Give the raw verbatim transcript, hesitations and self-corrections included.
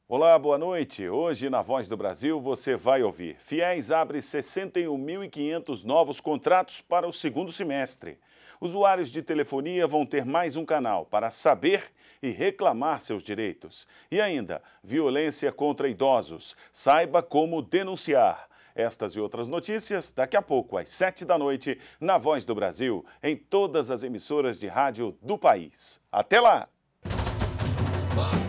Olá, boa noite. Hoje, na Voz do Brasil, você vai ouvir: Fiéis abre sessenta e um mil e quinhentos novos contratos para o segundo semestre. Usuários de telefonia vão ter mais um canal para saber e reclamar seus direitos. E ainda, violência contra idosos. Saiba como denunciar. Estas e outras notícias, daqui a pouco, às sete da noite, na Voz do Brasil, em todas as emissoras de rádio do país. Até lá!